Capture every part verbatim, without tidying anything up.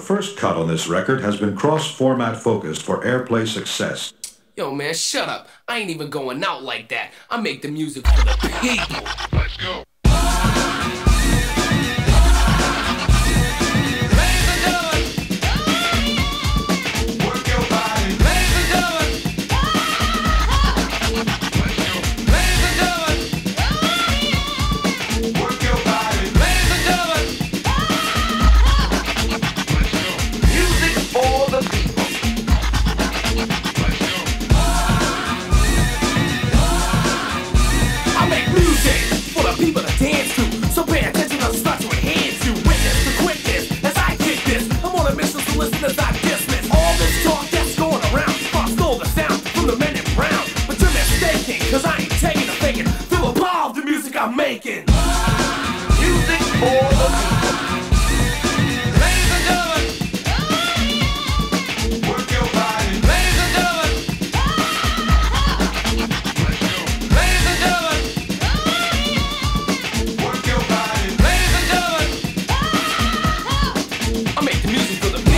first cut on this record has been cross-format focused for airplay success. Yo, man, shut up. I ain't even going out like that. I make the music for the people. Let's go. Listeners, I dismiss all this talk that's going around. I stole the sound from the men in brown, but you're mistaken, cause I ain't taking a faking. Feel the power of the music I'm making. Music for the people. Ladies and gentlemen, work your body. Ladies and gentlemen, ladies and gentlemen, work your body. Ladies and gentlemen, I make the music for the people.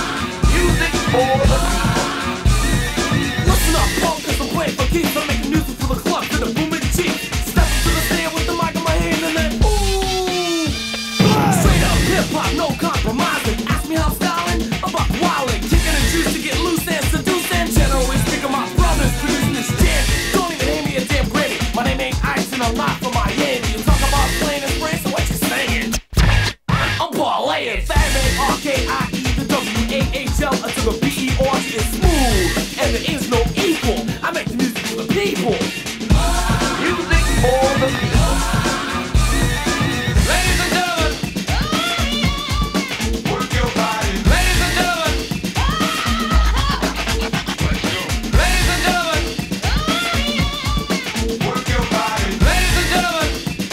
Listen up, punk, cause I'm playing for keeps. I'm making music for the club, to the booming cheek. Step up to the stand with the mic in my hand and then ooh, straight up hip-hop, no compromising. Ask me how I'm styling, I'm buck wildin', kicking and juice to get loose and seduce. And generally speaking, my brothers producing this jam. Don't even hand me a damn granny. My name ain't Ice and I'm not from Miami. You talk about playing in France, so what you saying? I'm parlaying, Fat Man, R K I E, the W A H L until the B E R G is smooth, and there is no equal. I make the music for the people. Music for the people. Ladies and gentlemen, work your body. Ladies and gentlemen, ladies and gentlemen, work your body. Ladies and gentlemen,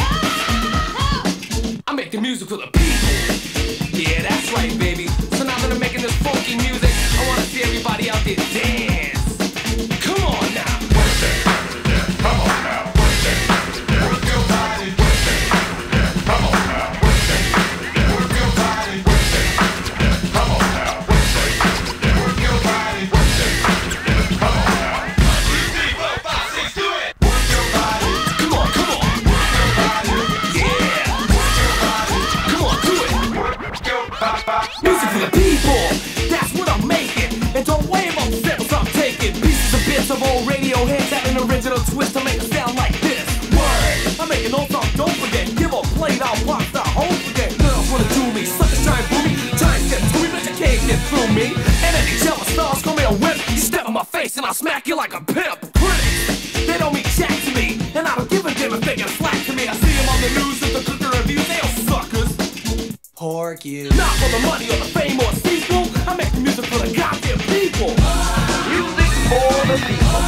I make the music for the people. Yeah, that's right, baby. So now that I'm making this funky music, I wanna see everybody out there dance. Come on now. Work that, come on now. Work that, work your body. Work that, come on now. Work that, work your body. Work that, come on now. Work that, work your body. Work that, come on now. Three, four, five, six, do it. Work your body. Come on, come on. Work your body. Yeah. Work your body. Come on, do it. Work your body. Music for the people. That's what I'm making. And don't worry about the samples I'm taking. Pieces of bits of old radio hits at an original twist to make it sound like this. Word. I'm making old songs, don't forget. Give a plate, I'll pop the whole forget. Girls wanna do me, suckers try and boo me. Try and get to me, but you can't get through me. And any jealous stars call me a whip. You step in my face and I'll smack you like a pimp. Critics, they don't mean jack to me. And I don't give a damn if they get slack to me. I see them on the news at the cooker reviews, they all suckers. Pork you. Not for the money or the fame or sequel. I make the music for the goddamn people. Music for the people.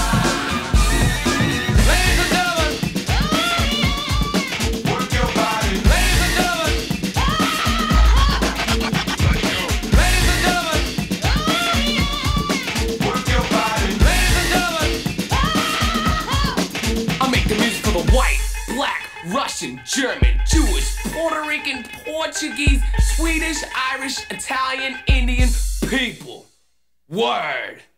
Ladies and gentlemen, work your body. Ladies and gentlemen, ladies and gentlemen, work your body. Ladies and gentlemen, I make the music for the white, black, Russian, German, Jewish, Puerto Rican, Portuguese, Swedish, Irish, Italian, Indian people. Word.